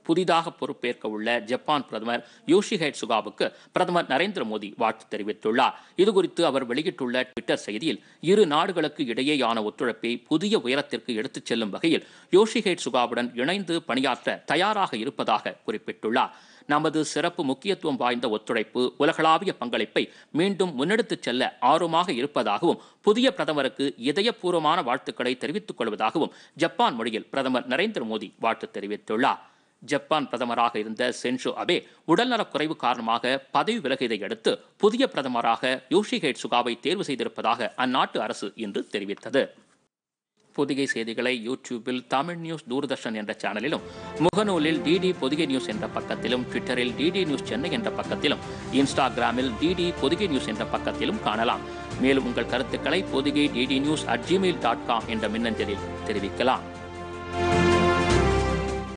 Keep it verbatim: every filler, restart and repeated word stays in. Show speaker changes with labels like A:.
A: புதிதாக பொறுப்பேற்க உள்ள ஜப்பான் பிரதமர் யோஷிஹைடே சுகாவுக்கு பிரதமர் நரேந்திர மோடி வாழ்த்து தெரிவித்துள்ளார். இதுகுறித்து அவர் வெளியிட்டுள்ள ட்விட்டர் செய்தியில், இரு நாடுகளுக்கு இடையேயான ஒத்துழைப்பை புதிய உயரத்திற்கு எடுத்துச் செல்லும் வகையில் யோஷிஹைடே சுகாவுடன் இணைந்து பணியாற்ற தயாராக இருப்பதாக குறிப்பிட்டுள்ளார். நமது சிறப்பு முக்கியத்துவம் வாய்ந்த ஒத்துழைப்பு உலகளாவிய பங்களிப்பை மீண்டும் முன்னெடுத்துச் செல்ல ஆர்வமாக இருப்பதாகவும் புதிய பிரதமருக்கு இதயபூர்வமான வாழ்த்துக்களை தெரிவித்துக் கொள்வதாகவும் ஜப்பான் மொழியில் பிரதமர் நரேந்திர மோடி வாழ்த்து தெரிவித்துள்ளார். ஜப்பான் பிரதமராக இருந்த சென்ஷோ அபே உடல்நலக் குறைவு காரணமாக பதவி விலகியதை அடுத்து புதிய பிரதமராக யோஷிஹைடே சுகாவை தேர்வு செய்திருப்பதாக அந்நாட்டு அரசு இன்று தெரிவித்தது. பொதிகை செய்திகளை யூடியூபில் தமிழ் நியூஸ் தூர்தர்ஷன் என்ற சேனலிலும், முகநூலில் டிடி பொதிகை நியூஸ் என்ற பக்கத்திலும், ட்விட்டரில் டிடி நியூஸ் சென்னை என்ற பக்கத்திலும், இன்ஸ்டாகிராமில் டிடி பொதிகை நியூஸ் என்ற பக்கத்திலும் காணலாம். மேலும் உங்கள் கருத்துக்களை Podhigai DD news at Gmail dot com என்ற மின்னஞ்சலில் தெரிவிக்கலாம்.